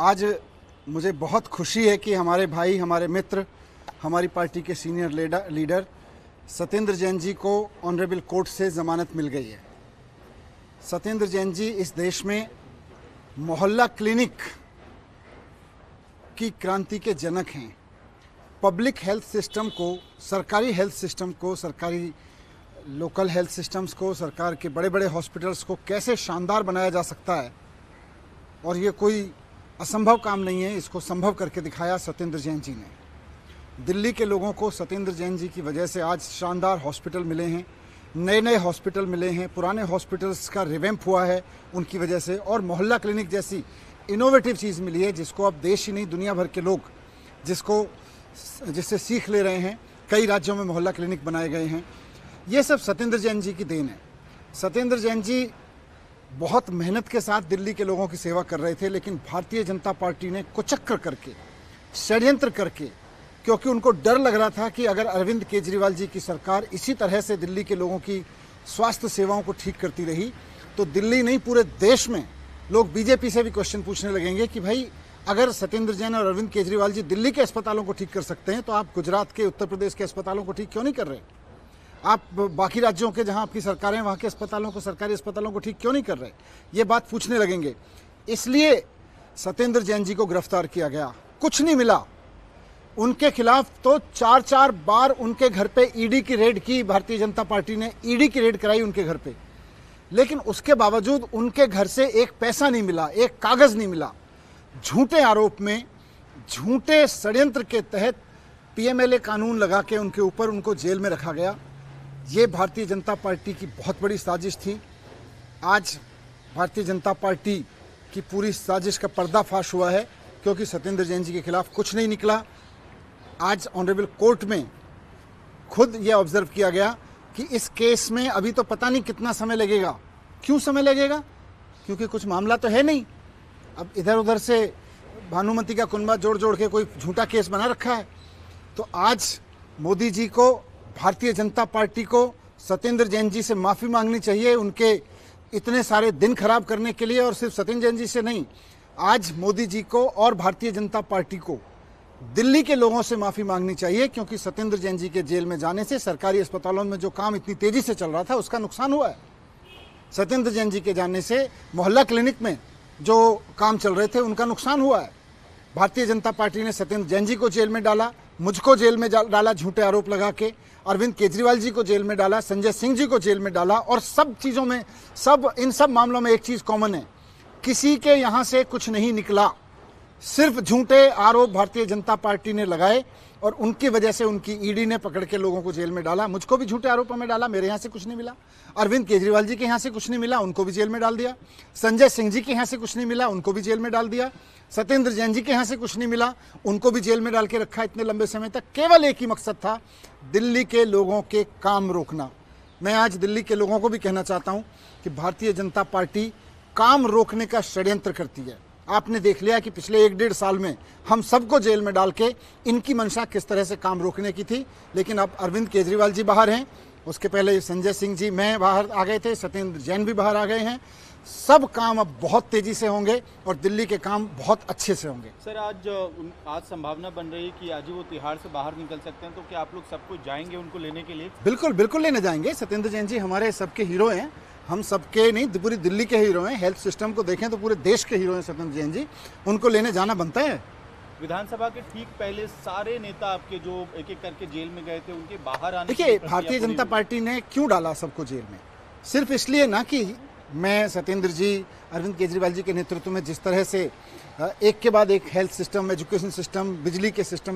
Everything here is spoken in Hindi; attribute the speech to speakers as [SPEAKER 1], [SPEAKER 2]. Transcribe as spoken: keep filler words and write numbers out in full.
[SPEAKER 1] आज मुझे बहुत खुशी है कि हमारे भाई, हमारे मित्र, हमारी पार्टी के senior leader leader Satyendra Jain ji को ऑनरेबल कोर्ट से ज़मानत मिल गई है। सत्येंद्र जैन जी इस देश में मोहल्ला क्लिनिक की क्रांति के जनक हैं। पब्लिक हेल्थ सिस्टम को, सरकारी हेल्थ सिस्टम को, सरकारी लोकल हेल्थ सिस्टम्स को, सरकार के बड़े बड़े हॉस्पिटल्स को कैसे शानदार बनाया जा सकता है, और ये कोई असंभव काम नहीं है, इसको संभव करके दिखाया सत्येंद्र जैन जी ने। दिल्ली के लोगों को सत्येंद्र जैन जी की वजह से आज शानदार हॉस्पिटल मिले हैं, नए नए हॉस्पिटल मिले हैं, पुराने हॉस्पिटल्स का रिवैम्प हुआ है उनकी वजह से, और मोहल्ला क्लिनिक जैसी इनोवेटिव चीज़ मिली है जिसको अब देश ही नहीं दुनिया भर के लोग जिसको जिससे सीख ले रहे हैं। कई राज्यों में मोहल्ला क्लिनिक बनाए गए हैं। ये सब सत्येंद्र जैन जी की देन है। सत्येंद्र जैन जी बहुत मेहनत के साथ दिल्ली के लोगों की सेवा कर रहे थे, लेकिन भारतीय जनता पार्टी ने कुचक्र करके, षड्यंत्र करके, क्योंकि उनको डर लग रहा था कि अगर अरविंद केजरीवाल जी की सरकार इसी तरह से दिल्ली के लोगों की स्वास्थ्य सेवाओं को ठीक करती रही तो दिल्ली नहीं पूरे देश में लोग बीजेपी से भी क्वेश्चन पूछने लगेंगे कि भाई अगर सत्येंद्र जैन और अरविंद केजरीवाल जी दिल्ली के अस्पतालों को ठीक कर सकते हैं तो आप गुजरात के, उत्तर प्रदेश के अस्पतालों को ठीक क्यों नहीं कर रहे? आप बाकी राज्यों के जहां आपकी सरकारें वहां के अस्पतालों को, सरकारी अस्पतालों को ठीक क्यों नहीं कर रहे? ये बात पूछने लगेंगे। इसलिए सत्येंद्र जैन जी को गिरफ्तार किया गया। कुछ नहीं मिला उनके खिलाफ, तो चार चार बार उनके घर पे ईडी की रेड की, भारतीय जनता पार्टी ने ईडी की रेड कराई उनके घर पे, लेकिन उसके बावजूद उनके घर से एक पैसा नहीं मिला, एक कागज नहीं मिला। झूठे आरोप में, झूठे षड्यंत्र के तहत पीएमएलए कानून लगा के उनके ऊपर उनको जेल में रखा गया। ये भारतीय जनता पार्टी की बहुत बड़ी साजिश थी। आज भारतीय जनता पार्टी की पूरी साजिश का पर्दाफाश हुआ है, क्योंकि सत्येंद्र जैन जी के खिलाफ कुछ नहीं निकला। आज ऑनरेबल कोर्ट में खुद ये ऑब्जर्व किया गया कि इस केस में अभी तो पता नहीं कितना समय लगेगा। क्यों समय लगेगा? क्योंकि कुछ मामला तो है नहीं। अब इधर उधर से भानुमति का कुनबा जोड़ जोड़ के कोई झूठा केस बना रखा है। तो आज मोदी जी को, भारतीय जनता पार्टी को सत्येंद्र जैन जी से माफ़ी मांगनी चाहिए उनके इतने सारे दिन खराब करने के लिए, और सिर्फ सत्येंद्र जैन जी से नहीं, आज मोदी जी को और भारतीय जनता पार्टी को दिल्ली के लोगों से माफ़ी मांगनी चाहिए, क्योंकि सत्येंद्र जैन जी के जेल में जाने से सरकारी अस्पतालों में जो काम इतनी तेज़ी से चल रहा था उसका नुकसान हुआ है। सत्येंद्र जैन जी के जाने से मोहल्ला क्लिनिक में जो काम चल रहे थे उनका नुकसान हुआ है। भारतीय जनता पार्टी ने सत्येंद्र जैन जी को जेल में डाला, मुझको जेल में डाला झूठे आरोप लगा के, अरविंद केजरीवाल जी को जेल में डाला, संजय सिंह जी को जेल में डाला, और सब चीज़ों में, सब इन सब मामलों में एक चीज़ कॉमन है, किसी के यहाँ से कुछ नहीं निकला। सिर्फ झूठे आरोप भारतीय जनता पार्टी ने लगाए और उनकी वजह से उनकी ईडी ने पकड़ के लोगों को जेल में डाला। मुझको भी झूठे आरोपों में डाला, मेरे यहाँ से कुछ नहीं मिला। अरविंद केजरीवाल जी के यहाँ से कुछ नहीं मिला, उनको भी जेल में डाल दिया। संजय सिंह जी के यहाँ से कुछ नहीं मिला, उनको भी जेल में डाल दिया। सत्येंद्र जैन जी के यहाँ से कुछ नहीं मिला, उनको भी जेल में डाल के रखा इतने लंबे समय तक। केवल एक ही मकसद था, दिल्ली के लोगों के काम रोकना। मैं आज दिल्ली के लोगों को भी कहना चाहता हूँ कि भारतीय जनता पार्टी काम रोकने का षड्यंत्र करती है। आपने देख लिया कि पिछले एक डेढ़ साल में हम सबको जेल में डाल के इनकी मंशा किस तरह से काम रोकने की थी, लेकिन अब अरविंद केजरीवाल जी बाहर हैं, उसके पहले संजय सिंह जी मैं बाहर आ गए थे, सत्येंद्र जैन भी बाहर आ गए हैं। सब काम अब बहुत तेजी से होंगे और दिल्ली के काम बहुत अच्छे से होंगे।
[SPEAKER 2] सर, आज आज संभावना बन रही है कि आज ही वो तिहाड़ से बाहर निकल सकते हैं, तो क्या आप लोग सबको जाएंगे उनको लेने के लिए?
[SPEAKER 1] बिल्कुल बिल्कुल लेने जाएंगे। सत्येंद्र जैन जी हमारे सबके हीरो हैं, हम सबके नहीं, पूरी दिल्ली के हीरो हैं। हेल्थ सिस्टम को देखें तो पूरे देश के हीरो हैं सत्येंद्र जैन जी, उनको लेने जाना बनता है।
[SPEAKER 2] विधानसभा के ठीक पहले सारे नेता आपके जो एक एक करके जेल में गए थे, उनके बाहर आने,
[SPEAKER 1] देखिए भारतीय जनता पार्टी ने क्यों डाला सबको जेल में? सिर्फ इसलिए ना कि मैं सत्येंद्र जी, अरविंद केजरीवाल जी के नेतृत्व में जिस तरह से एक के बाद एक हेल्थ सिस्टम, एजुकेशन सिस्टम, बिजली के सिस्टम